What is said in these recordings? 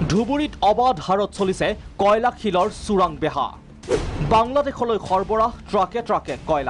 ধুবুৰীত অবাধ হাৰত চলিছে কয়লা শিলৰ চোৰাং বেহা। বাংলাদেশলৈ সৰবৰাহ ট্ৰাকে ট্ৰাকে কয়লা।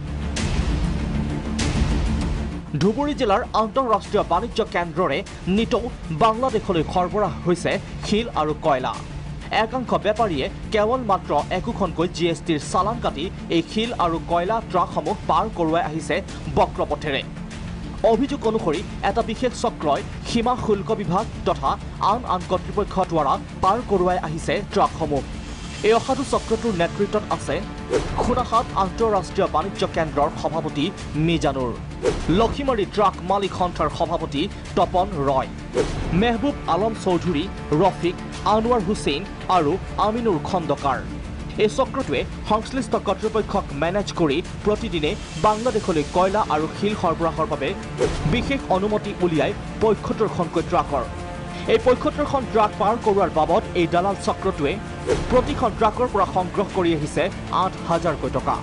ধুবুৰী জিলাৰ আন্তঃৰাষ্ট্ৰীয় বাণিজ্য কেন্দ্ৰৰে নিতৌ বাংলাদেশলৈ সৰবৰাহ হৈছে শিল আৰু কয়লা। একাংশ বেপাৰীয়ে কেৱল মাত্ৰ একোখনকৈ জিএছটিৰ চালান কাটি এই শিল আৰু কয়লা ট্ৰাকসমূহ পাৰ কৰোৱাই আহিছে বক্ৰপথেৰে। অভিযোগ অনুসৰি এটা বিশেষ চক্ৰই সীমা শুল্ক বিভাগ তথা আন কৰ্তৃপক্ষৰ দ্বাৰা পাৰ কৰোৱাই আহিছে ট্ৰাকসমূহ। এই অসাধু চক্ৰটোৰ নেতৃত্বত আছে খুনাহাট আন্তঃৰাষ্ট্ৰীয় বাণিজ্য কেন্দ্ৰৰ সভাপতি মিজানুৰ, লক্ষীমাৰী ট্ৰাক মালিক সন্থাৰ সভাপতি তপন ৰয়, মেহবুব আলম চৌধুৰী, ৰফিক, আনোৱাৰ হুছেইন আৰু আমিনুৰ খণ্ডকাৰ। এই চক্ৰটোৱে সংশ্লিষ্ট কৰ্তৃপক্ষক মেনেজ কৰি প্ৰতিদিনে বাংলাদেশলৈ কয়লা আৰু শিল সৰবৰাহৰ বাবে বিশেষ অনুমতি উলিয়াই ৭৫খনকৈ ট্ৰাকৰ। এই ৭৫খন ট্ৰাক পাৰ কৰোৱাৰ বাবদ এই দালাল চক্ৰটোৱে প্ৰতিখন ট্ৰাকৰ পৰা সংগ্ৰহ কৰি আহিছে ৮,০০০কৈ টকা।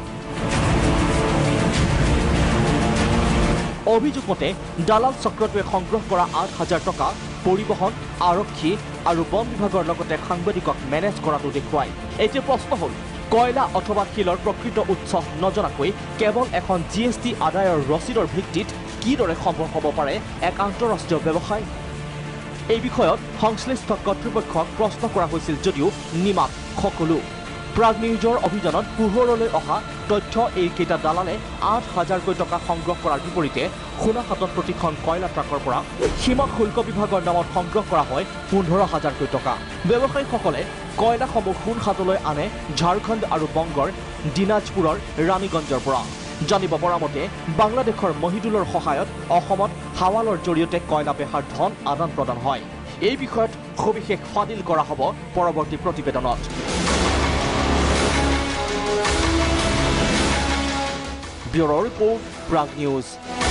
অভিযোগ মতে দালাল চক্ৰটোৱে সংগ্ৰহ কৰা ৮,০০০ টকা পৰিবহণ, আৰক্ষী আৰু বন বিভাগৰ লগতে সাংবাদিকক মেনেজ কৰাটো দেখুৱায়। এতিয়া প্ৰশ্ন হ'ল, কয়লা অথবা শিলৰ প্ৰকৃত উৎস নজনাকৈ কেৱল এখন জিএছটি আদায়ৰ ৰচিদৰ ভিত্তিত কিদৰে সম্ভৱ হ'ব পাৰে এক আন্তঃৰাষ্ট্ৰীয় ব্যৱসায়? এই বিষয়ত সংশ্লিষ্ট কৰ্তৃপক্ষক প্ৰশ্ন কৰা হৈছিল যদিও নিমাত সকলো। প্ৰাগ নিউজৰ অভিযানত পোহৰলৈ অহা তথ্য এইকেইটা দালালে ৮,০০০কৈ টকা সংগ্ৰহ কৰাৰ বিপৰীতে খুনাহাটত প্ৰতিখন কয়লা ট্ৰাকৰ পৰা সীমা শুল্ক বিভাগৰ নামত সংগ্ৰহ কৰা হয় ১৫,০০০কৈ টকা। ব্যৱসায়ীসকলে কয়লাসমূহ খুনহাটলৈ আনে ঝাৰখণ্ড আৰু বংগৰ দিনাজপুৰৰ ৰাণীগঞ্জৰ পৰা। জানিব পৰা মতে বাংলাদেশৰ মহিদুলৰ সহায়ত অসমত হাৱালৰ জৰিয়তে কয়লা বেহাৰ ধন আদান প্ৰদান হয়। এই বিষয়ত সবিশেষ ফাদিল কৰা হ'ব পৰৱৰ্তী প্ৰতিবেদনত। Bureau' report, Prag news.